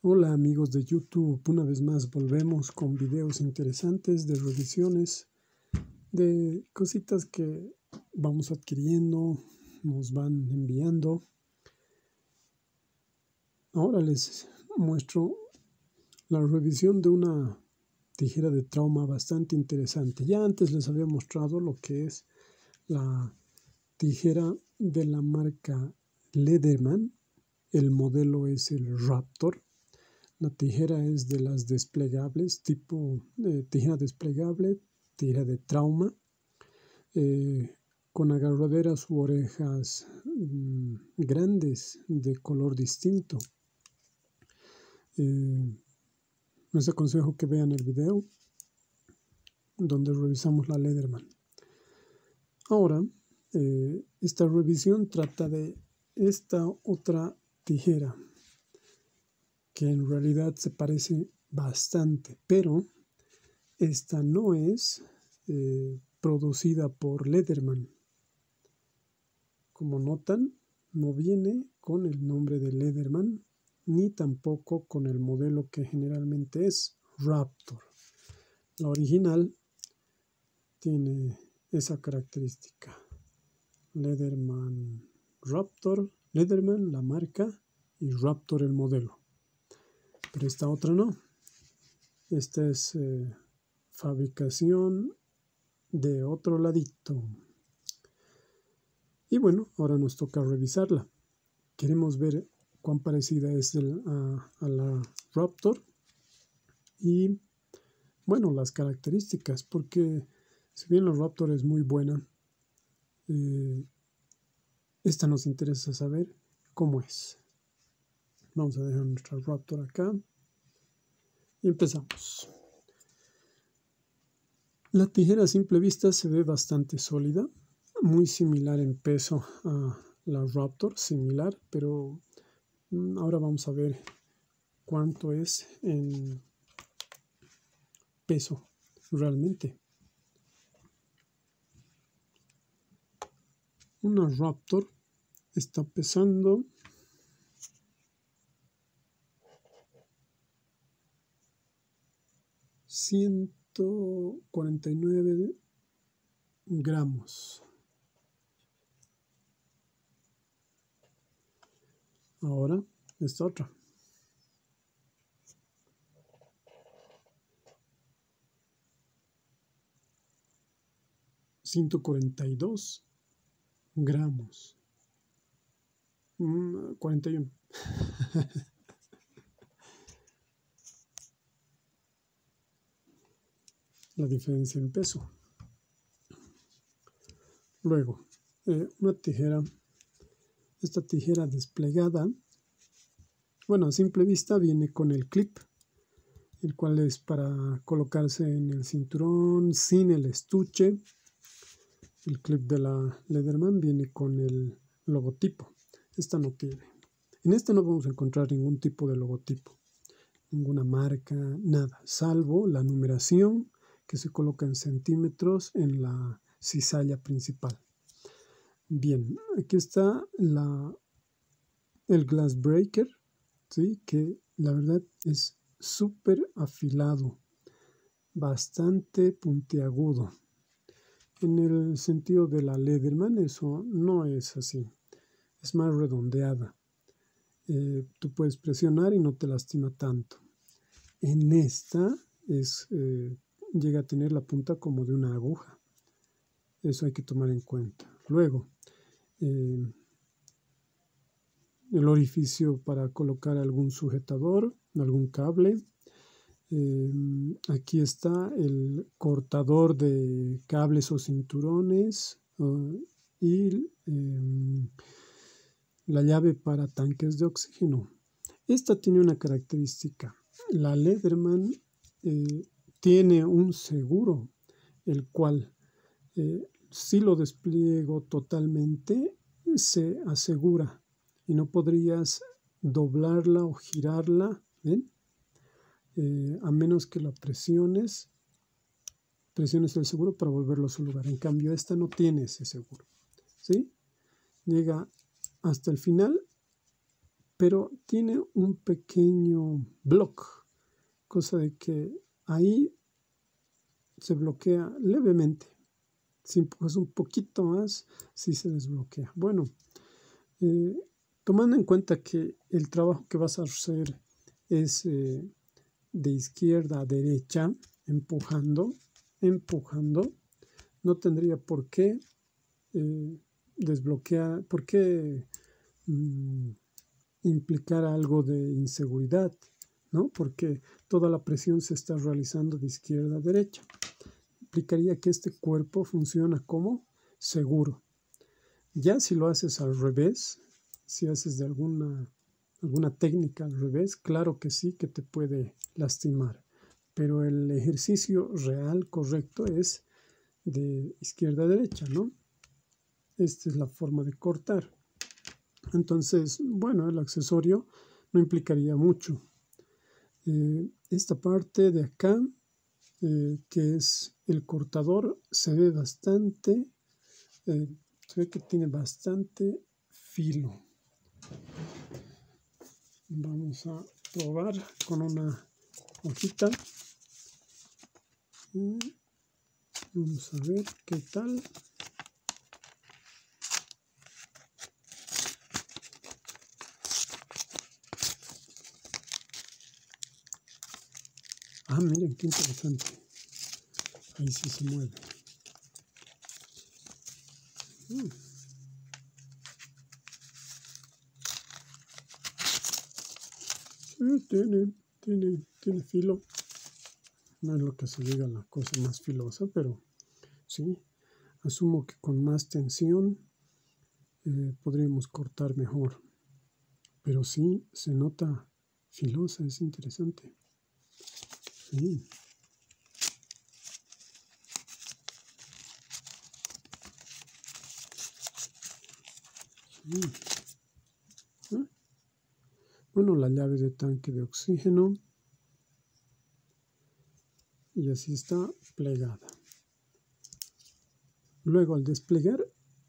Hola amigos de YouTube, una vez más volvemos con videos interesantes de revisiones, de cositas que vamos adquiriendo, nos van enviando. Ahora les muestro la revisión de una tijera de trauma bastante interesante. Ya antes les había mostrado lo que es la tijera de la marca Leatherman. El modelo es el Raptor. La tijera es de las desplegables, tipo tijera desplegable, tijera de trauma, con agarraderas u orejas grandes de color distinto. Les aconsejo que vean el video donde revisamos la Leatherman. Ahora, esta revisión trata de esta otra tijera, que en realidad se parece bastante, pero esta no es producida por Leatherman. Como notan, no viene con el nombre de Leatherman, ni tampoco con el modelo que generalmente es Raptor. La original tiene esa característica. Leatherman Raptor, Leatherman la marca y Raptor el modelo. Pero esta otra no. Esta es fabricación de otro ladito. Y bueno, ahora nos toca revisarla. Queremos ver cuán parecida es a la Raptor. Y bueno, las características, porque si bien la Raptor es muy buena, esta nos interesa saber cómo es. Vamos a dejar nuestra Raptor acá. Y empezamos. La tijera a simple vista se ve bastante sólida, muy similar en peso a la Raptor, similar, pero ahora vamos a ver cuánto es en peso realmente. Una Raptor está pesando 149 gramos. Ahora esta otra. 142 gramos. 41. La diferencia en peso. Luego, una tijera, esta tijera desplegada, bueno, a simple vista viene con el clip, el cual es para colocarse en el cinturón sin el estuche. El clip de la Leatherman viene con el logotipo. Esta no tiene. En esta no vamos a encontrar ningún tipo de logotipo, ninguna marca, nada, salvo la numeración que se coloca en centímetros en la cizalla principal. Bien, aquí está el glass breaker, ¿sí? Que la verdad es súper afilado, bastante puntiagudo. En el sentido de la Leatherman eso no es así, es más redondeada. Tú puedes presionar y no te lastima tanto. En esta llega a tener la punta como de una aguja. Eso hay que tomar en cuenta. Luego, el orificio para colocar algún sujetador, algún cable. Aquí está el cortador de cables o cinturones y la llave para tanques de oxígeno. Esta tiene una característica. La Leatherman tiene un seguro, el cual si lo despliego totalmente se asegura y no podrías doblarla o girarla, ¿ven? A menos que la presiones el seguro para volverlo a su lugar. En cambio, esta no tiene ese seguro, ¿sí? Llega hasta el final pero tiene un pequeño block, cosa de que ahí se bloquea levemente. Si empujas un poquito más, sí se desbloquea. Bueno, tomando en cuenta que el trabajo que vas a hacer es de izquierda a derecha, empujando, no tendría por qué desbloquear, por qué implicar algo de inseguridad, ¿no? Porque toda la presión se está realizando de izquierda a derecha. Implicaría que este cuerpo funciona como seguro. Ya si lo haces al revés, si haces de alguna técnica al revés, claro que sí que te puede lastimar, pero el ejercicio real, correcto, es de izquierda a derecha, ¿no? Esta es la forma de cortar. Entonces, bueno, el accesorio no implicaría mucho. Esta parte de acá, que es el cortador, se ve bastante, se ve que tiene bastante filo. Vamos a probar con una hojita. Vamos a ver qué tal. Ah, miren qué interesante. Ahí sí se mueve. Sí, tiene filo. No es lo que se diga la cosa más filosa, pero sí. Asumo que con más tensión podríamos cortar mejor. Pero sí, se nota filosa, es interesante. Sí. Sí. Bueno, la llave de tanque de oxígeno. Y así está plegada. Luego al desplegar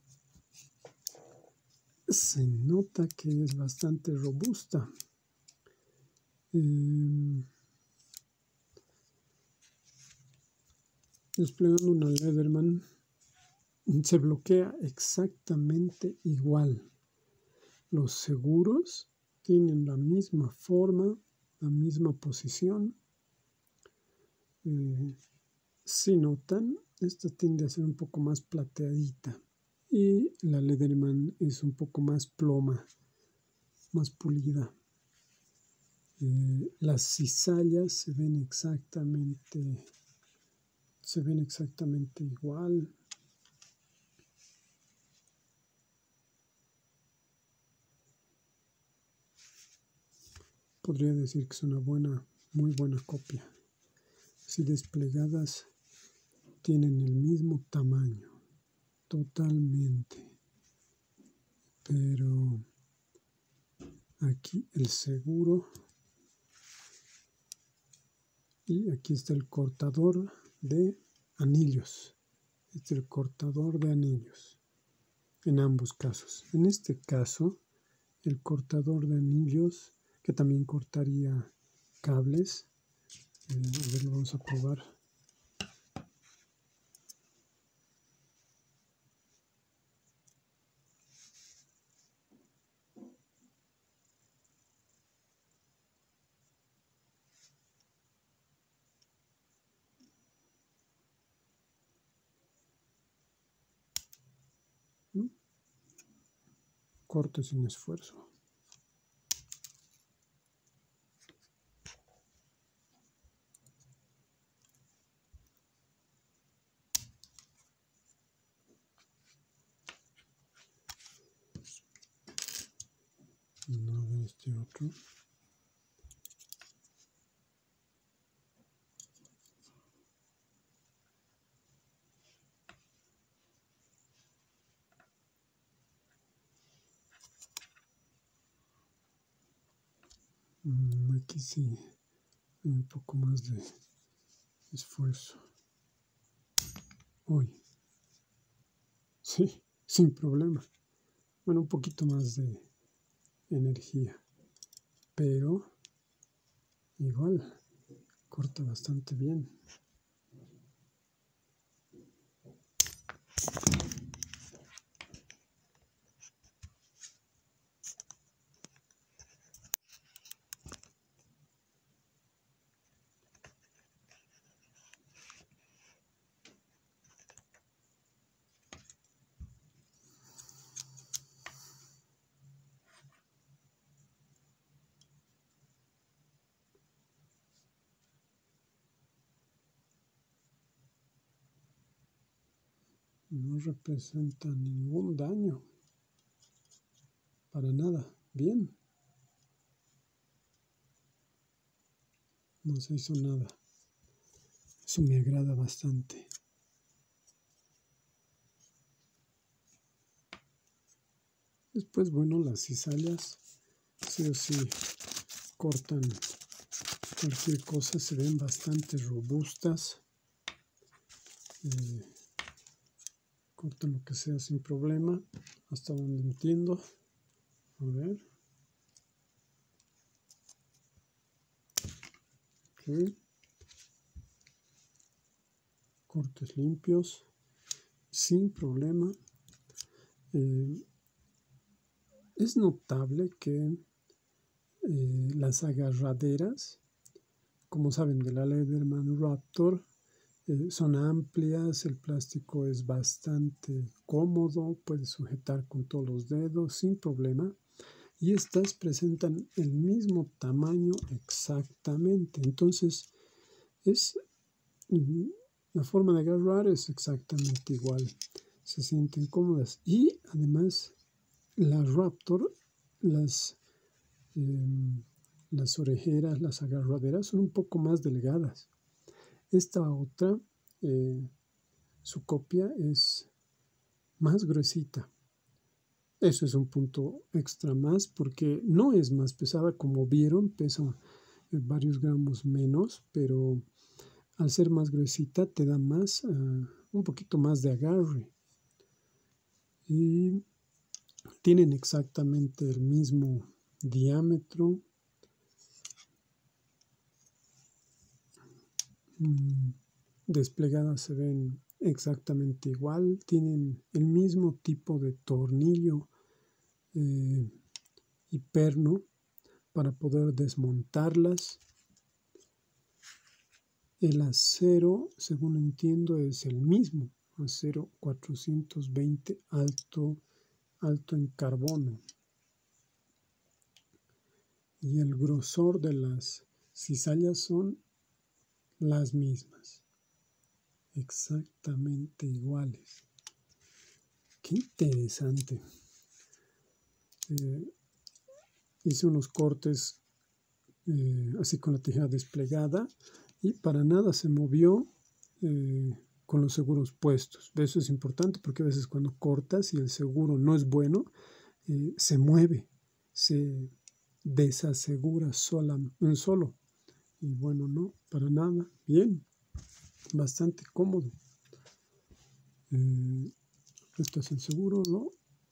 se nota que es bastante robusta. Desplegando una Leatherman se bloquea exactamente igual. Los seguros tienen la misma forma, la misma posición. Si notan, esta tiende a ser un poco más plateadita y la Leatherman es un poco más ploma, más pulida. Las cizallas se ven exactamente igual. Podría decir que es una muy buena copia. Si desplegadas tienen el mismo tamaño, totalmente. Pero aquí el seguro y aquí está el cortador de anillos. Este es el cortador de anillos en ambos casos. En este caso, el cortador de anillos, que también cortaría cables. A ver, lo vamos a probar. Corte sin esfuerzo. No de este otro. Aquí sí, un poco más de esfuerzo. Uy. Sí, sin problema. Bueno, un poquito más de energía. pero igual corta bastante bien. No representa ningún daño. Para nada. Bien. No se hizo nada. Eso me agrada bastante. Después, bueno, las cizallas sí o sí cortan cualquier cosa. Se ven bastante robustas. Cortan lo que sea sin problema. Hasta donde entiendo. A ver. Ok. Cortes limpios. Sin problema. Es notable que las agarraderas, como saben, de la Leatherman Raptor, son amplias, el plástico es bastante cómodo, puedes sujetar con todos los dedos sin problema. Y estas presentan el mismo tamaño exactamente. Entonces, la forma de agarrar es exactamente igual. Se sienten cómodas. Y además, la Raptor, las orejeras, las agarraderas son un poco más delgadas. Esta otra, su copia es más gruesita. Eso es un punto extra más porque no es más pesada, como vieron, pesa varios gramos menos, pero al ser más gruesita te da más, un poquito más de agarre. Y tienen exactamente el mismo diámetro. Desplegadas se ven exactamente igual, tienen el mismo tipo de tornillo y perno para poder desmontarlas. El acero, según entiendo, es el mismo, acero 420 alto en carbono. Y el grosor de las cizallas son las mismas, exactamente iguales. Qué interesante. Hice unos cortes así con la tijera desplegada y para nada se movió con los seguros puestos. Eso es importante porque a veces cuando cortas y el seguro no es bueno, se mueve, se desasegura solo. Y bueno, no, para nada. Bien, bastante cómodo. Prestas el seguro, ¿no?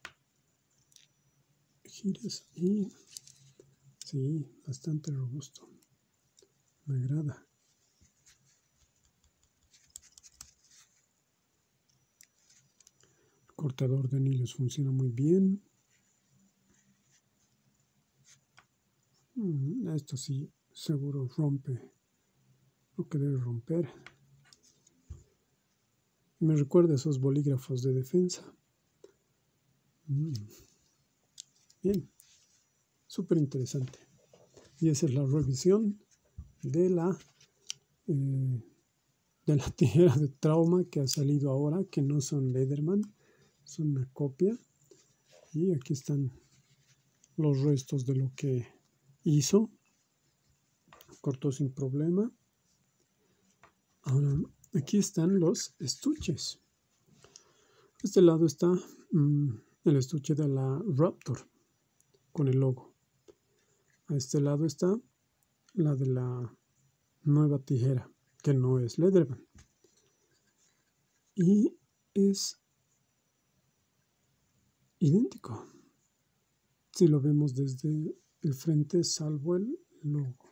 Giras y sí, bastante robusto. Me agrada. El cortador de anillos funciona muy bien. Esto sí, seguro rompe lo que debe romper. Me recuerda a esos bolígrafos de defensa. Bien, súper interesante. Y esa es la revisión de la tijera de trauma que ha salido ahora, que no son Leatherman, son una copia. Y aquí están los restos de lo que hizo. Cortó sin problema. Ahora, aquí están los estuches. A este lado está el estuche de la Raptor con el logo. A este lado está la de la nueva tijera, que no es Leatherman. Y es idéntico. Si lo vemos desde el frente salvo el logo.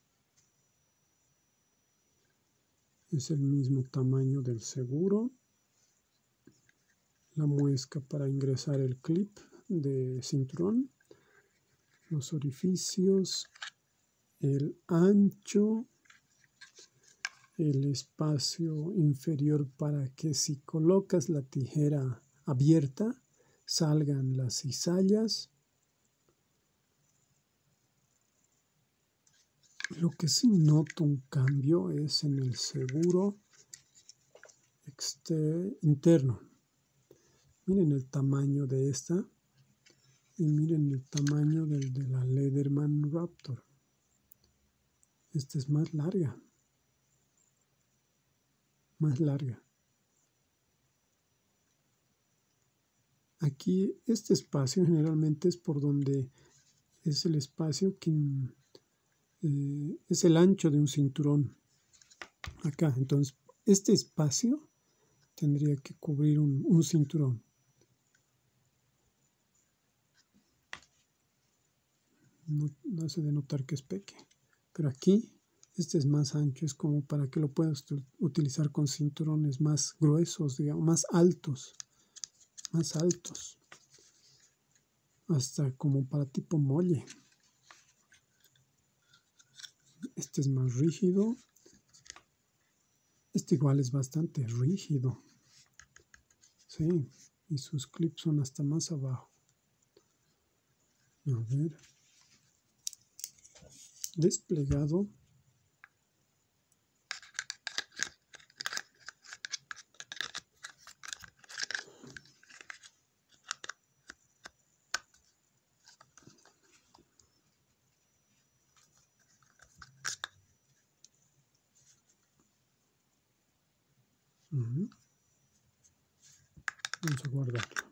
Es el mismo tamaño del seguro. La muesca para ingresar el clip de cinturón. Los orificios. El ancho. El espacio inferior para que si colocas la tijera abierta salgan las cizallas. Lo que sí noto un cambio es en el seguro interno. Miren el tamaño de esta y miren el tamaño del de la Leatherman Raptor. Esta es más larga. Más larga. Aquí este espacio generalmente es por donde es el espacio que es el ancho de un cinturón. Acá, entonces este espacio tendría que cubrir un cinturón. No hace de notar que es pequeño, pero aquí este es más ancho, es como para que lo puedas utilizar con cinturones más gruesos, digamos, más altos, hasta como para tipo molle. Este es más rígido, este igual es bastante rígido, sí, y sus clips son hasta más abajo. A ver, desplegado. Vamos a guardarlo.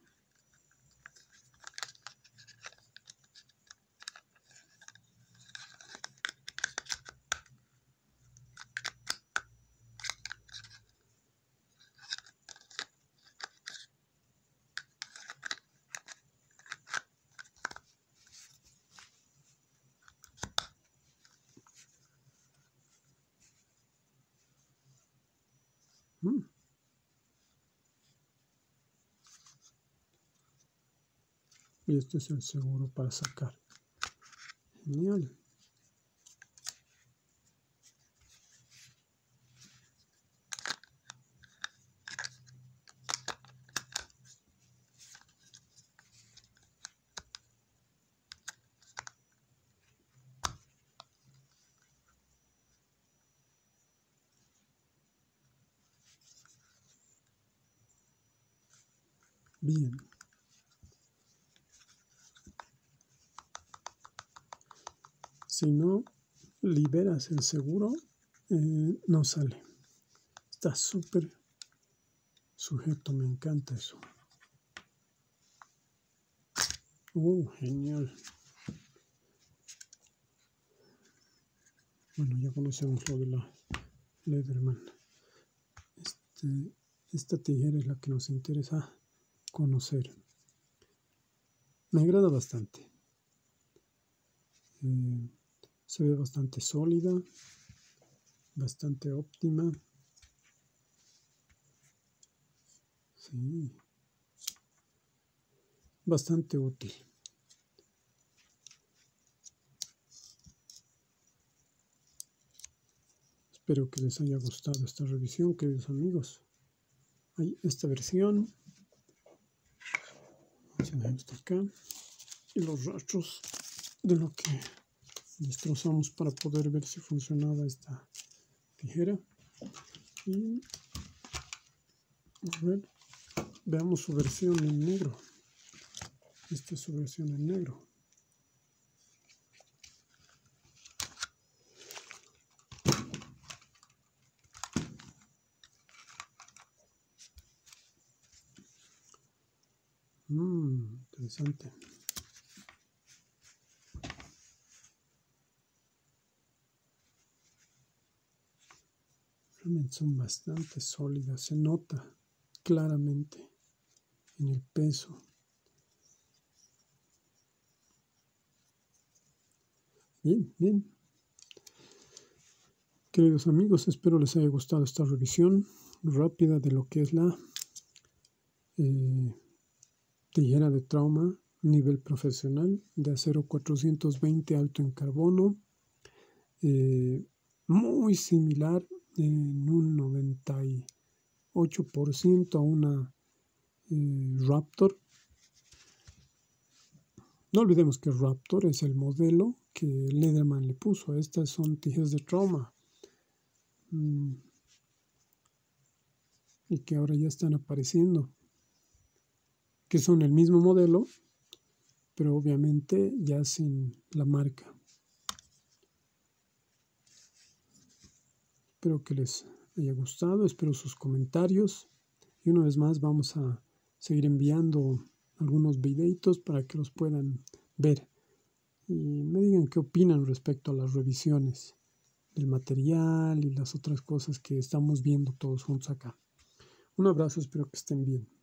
Y este es el seguro para sacar. Genial. Bien. Si no liberas el seguro, no sale. Está súper sujeto, me encanta eso. Genial. Bueno, ya conocemos lo de la Leatherman. Esta tijera es la que nos interesa conocer. Me agrada bastante. Se ve bastante sólida, bastante óptima. Sí. Bastante útil. Espero que les haya gustado esta revisión, queridos amigos. Hay esta versión. Vamos a dejar esto acá. Y los rastros de lo que destrozamos para poder ver si funcionaba esta tijera. Y a ver, veamos su versión en negro. Esta es su versión en negro. Interesante. Realmente son bastante sólidas, se nota claramente en el peso. Bien, bien. Queridos amigos, espero les haya gustado esta revisión rápida de lo que es la tijera de trauma nivel profesional de acero 420 alto en carbono, muy similar en un 98% a una Raptor. No olvidemos que Raptor es el modelo que Lederman le puso. Estas son tijeras de trauma y que ahora ya están apareciendo, que son el mismo modelo, pero obviamente ya sin la marca. Espero que les haya gustado, espero sus comentarios y una vez más vamos a seguir enviando algunos videitos para que los puedan ver y me digan qué opinan respecto a las revisiones del material y las otras cosas que estamos viendo todos juntos acá. Un abrazo, espero que estén bien.